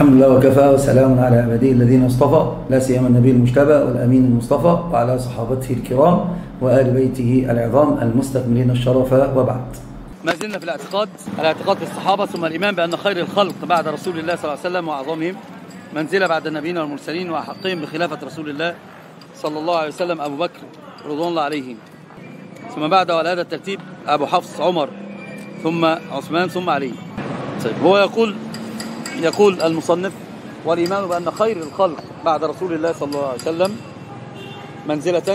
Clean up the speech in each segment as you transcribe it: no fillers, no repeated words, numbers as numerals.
الحمد لله وكفى، وسلام على عباده الذين اصطفى، لا سيما النبي المجتبى والأمين المصطفى، وعلى صحابته الكرام وآل بيته العظام المستكملين الشرف، وبعد. ما زلنا في الاعتقاد بالصحابة، ثم الإيمان بأن خير الخلق بعد رسول الله صلى الله عليه وسلم وأعظمهم منزلة بعد النبيين والمرسلين وأحقهم بخلافة رسول الله صلى الله عليه وسلم أبو بكر رضوان الله عليهم، ثم بعد على هذا الترتيب أبو حفص عمر، ثم عثمان، ثم علي. طيب، هو يقول المصنف: والإيمان بأن خير الخلق بعد رسول الله صلى الله عليه وسلم منزلة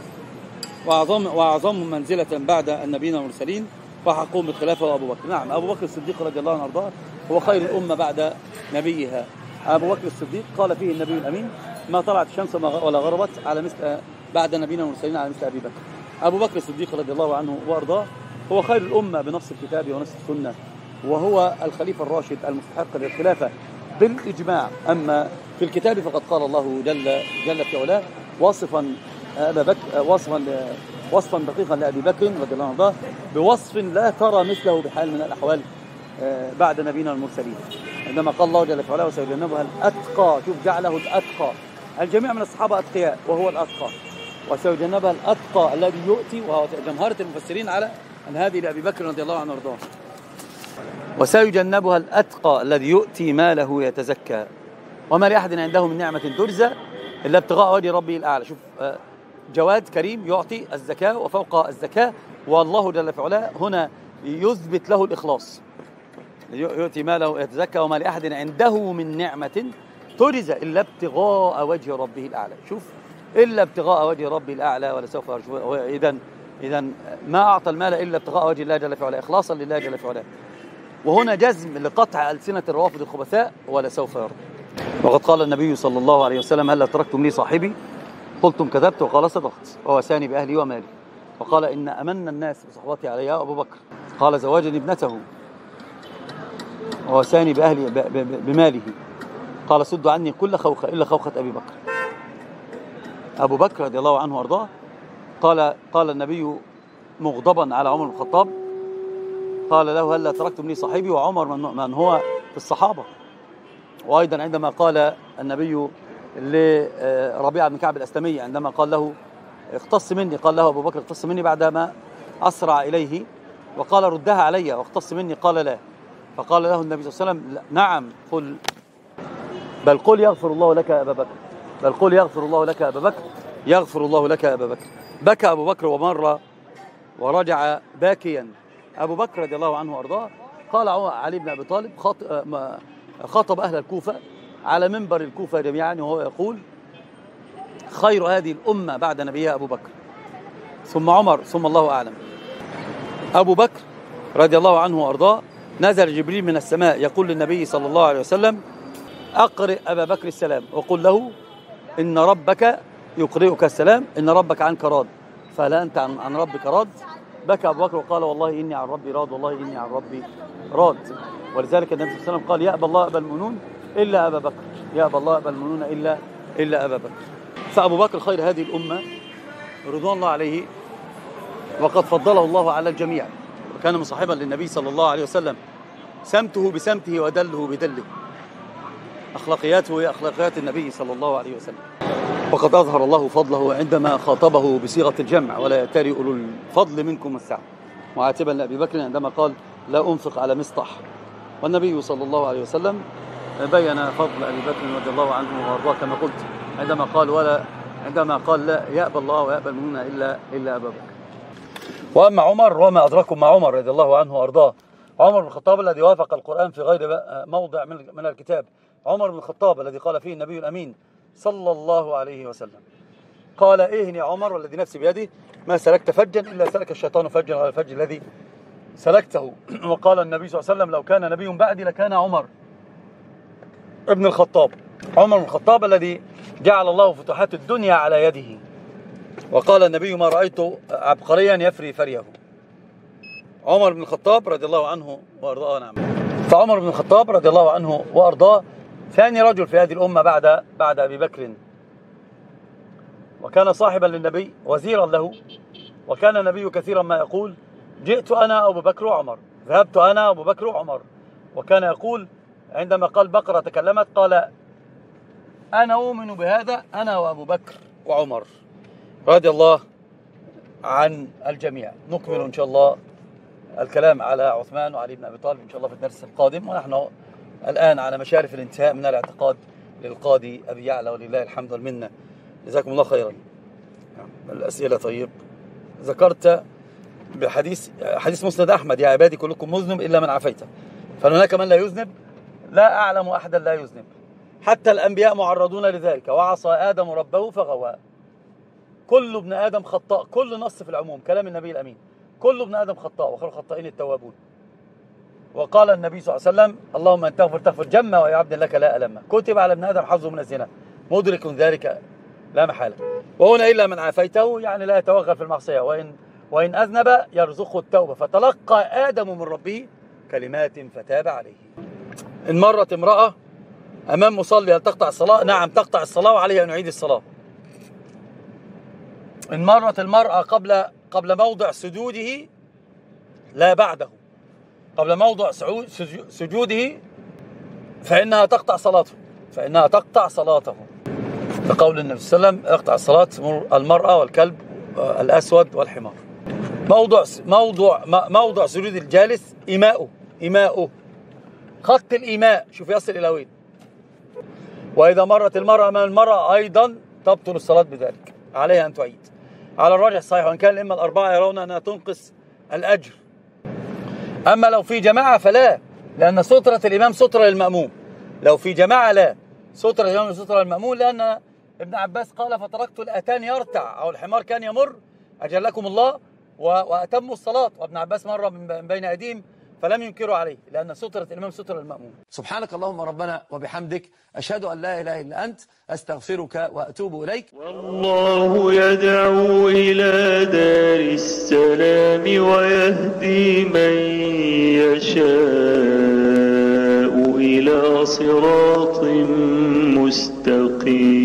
وأعظمهم منزلة بعد النبيين والمرسلين وحقهم بالخلافة وأبو بكر. نعم، أبو بكر الصديق رضي الله عنه وأرضاه هو خير الأمة بعد نبيها. أبو بكر الصديق قال فيه النبي الأمين: ما طلعت الشمس ولا غربت على مثل بعد نبينا والمرسلين على مثل أبي بكر. أبو بكر الصديق رضي الله عنه وأرضاه هو خير الأمة بنص الكتاب ونص السنة، وهو الخليفة الراشد المستحق للخلافة بالإجماع. أما في الكتاب فقد قال الله جل في علاه واصفا أبا بكر، وصفا دقيقا لأبي بكر رضي الله عنه بوصف لا ترى مثله بحال من الأحوال بعد نبينا المرسلين، عندما قال الله جل في علاه: وسيجنبها الأتقى. شوف، جعله الأتقى. الجميع من الصحابة أتقياء وهو الأتقى. وسيجنبها الأتقى الذي يؤتي، وهو جمهرة المفسرين على أن هذه لأبي بكر رضي الله عنه وارضاه. وسيجنبها الأتقى الذي يؤتي ماله يتزكى وما لأحد عنده من نعمة تجزى إلا ابتغاء وجه ربه الأعلى. شوف، جواد كريم يعطي الزكاة وفوق الزكاة، والله جل في علاه هنا يثبت له الإخلاص. يؤتي ماله يتزكى وما لأحد عنده من نعمة تجزى إلا ابتغاء وجه ربه الأعلى. شوف، إلا ابتغاء وجه ربه الأعلى ولسوف يرجو. إذا ما أعطى المال إلا ابتغاء وجه الله جل في علاه، إخلاصا لله جل في علاه. وهنا جزم لقطع ألسنة الروافض الخبثاء: ولسوف يرضى. وقد قال النبي صلى الله عليه وسلم: هل تركتم لي صاحبي؟ قلتم كذبت، وقال صدقت، ووساني بأهلي ومالي. وقال: إن أمن الناس بصحبتي علي أبو بكر. قال: زواجني ابنته، ووساني بأهلي بماله. قال: سدوا عني كل خوخة إلا خوخة أبي بكر. أبو بكر رضي الله عنه وأرضاه قال النبي مغضبا على عمر بن الخطاب، قال له: هل تركتم لي صاحبي؟ وعمر من هو في الصحابة. وأيضا عندما قال النبي لربيعة بن كعب الأسلمي عندما قال له: اختص مني، قال له أبو بكر: اختص مني، بعدما أسرع إليه وقال: ردها علي واختص مني، قال: لا. فقال له النبي صلى الله عليه وسلم: نعم، بل قل يغفر الله لك يا أبا بكر، بل قل يغفر الله لك يا أبا بكر، يغفر الله لك يا أبا بكر. بكى أبو بكر ومر ورجع باكيا. أبو بكر رضي الله عنه وأرضاه قال علي بن أبي طالب خاطب أهل الكوفة على منبر الكوفة جميعا وهو يقول: خير هذه الأمة بعد نبيها أبو بكر، ثم عمر، ثم الله أعلم. أبو بكر رضي الله عنه وأرضاه نزل جبريل من السماء يقول للنبي صلى الله عليه وسلم: أقرئ أبا بكر السلام وقل له إن ربك يقرئك السلام، إن ربك عنك راض، فهل أنت عن ربك راض؟ بكى أبو بكر وقال: والله إني عن ربي راض، والله إني عن ربي راض. ولذلك النبي صلى الله عليه وسلم قال: يأبى الله أبا المؤمنون إلا أبا بكر، يأبى الله أبا المؤمنون إلا أبا بكر. فأبو بكر خير هذه الأمة رضوان الله عليه، وقد فضله الله على الجميع، وكان مصاحبا للنبي صلى الله عليه وسلم، سمته بسمته ودله بدله، أخلاقياته هي أخلاقيات النبي صلى الله عليه وسلم. وقد أظهر الله فضله عندما خاطبه بصيغة الجمع: ولا يأتري أولو الفضل منكم والسعة، معاتبا لأبي بكر عندما قال: لا أنفق على مصطح. والنبي صلى الله عليه وسلم بين فضل أبي بكر رضي الله عنه وأرضاه كما قلت عندما قال: لا يأبى الله ويأبى المؤمنون إلا أبا بكر. وأما عمر وما أدركم مع عمر رضي الله عنه وأرضاه، عمر بن الخطاب الذي وافق القرآن في غير موضع من الكتاب، عمر بن الخطاب الذي قال فيه النبي الأمين صلى الله عليه وسلم: قال: إيه يا عمر والذي نفسي بيده ما سلكت فجا إلا سلك الشيطان فجا على الفج الذي سلكته. وقال النبي صلى الله عليه وسلم: لو كان نبي بعدي لكان عمر ابن الخطاب، عمر بن الخطاب الذي جعل الله فتوحات الدنيا على يده. وقال النبي: ما رأيت عبقريا يفري فريه. عمر بن الخطاب رضي الله عنه وأرضاه. نعم، فعمر بن الخطاب رضي الله عنه وأرضاه ثاني رجل في هذه الأمة بعد أبي بكر، وكان صاحبا للنبي وزيرا له. وكان النبي كثيرا ما يقول: جئت أنا أبو بكر وعمر، ذهبت أنا أبو بكر وعمر. وكان يقول: عندما قال بقرة تكلمت قال أنا أؤمن بهذا أنا وأبو بكر وعمر رضي الله عن الجميع. نكمل إن شاء الله الكلام على عثمان وعلي بن أبي طالب إن شاء الله في الدرس القادم، ونحن الآن على مشارف الانتهاء من الاعتقاد للقاضي أبي يعلى ولله الحمد والمنة. جزاكم الله خيرا. الأسئلة طيب. ذكرت حديث مسند أحمد: يا عبادي كلكم مذنب إلا من عافيته، فهناك من لا يذنب، لا أعلم أحدا لا يذنب، حتى الأنبياء معرضون لذلك. وعصى آدم ربه فغوى. كل ابن آدم خطاء، كل نص في العموم كلام النبي الأمين، كل ابن آدم خطاء وخير الخطائين التوابون. وقال النبي صلى الله عليه وسلم: اللهم أن تغفر جما ويا عبد لك لا ألم. كتب على ابن آدم حظه من الزنا، مدرك ذلك لا محالة. وهنا إلا من عافيته يعني لا يتوغل في المعصية، وإن أذنب يرزقه التوبة. فتلقى آدم من ربه كلمات فتاب عليه. إن مرت امرأة أمام مصلي هل تقطع الصلاة؟ نعم تقطع الصلاة وعليها أن يعيد الصلاة. إن مرت المرأة قبل موضع سجوده لا بعده، قبل موضع سجوده فإنها تقطع صلاته، لقول النبي صلى الله عليه وسلم: اقطع الصلاة المرأة والكلب الأسود والحمار. موضع سجود الجالس إيماؤه خط الإيماء، شوف يصل إلى وين. وإذا مرت المرأة أمام المرأة أيضا تبطل الصلاة بذلك، عليها أن تعيد على الراجح الصحيح، وإن كان الأئمة الأربعة يرون أنها تنقص الأجر. أما لو في جماعة فلا، لأن سترة الإمام سترة للمأموم. لو في جماعة لا، سترة الإمام سترة للمأموم، لأن ابن عباس قال: فتركت الأتان يرتع أو الحمار كان يمر أجلكم الله وأتموا الصلاة. وابن عباس مر من بين أيديهم فلم ينكروا عليه، لأن سترة الإمام سترة للمأموم. سبحانك اللهم ربنا وبحمدك، أشهد أن لا إله إلا أنت، أستغفرك وأتوب إليك. والله يدعو إلى دار السلام ويهدي من يشاء إلى صراط مستقيم.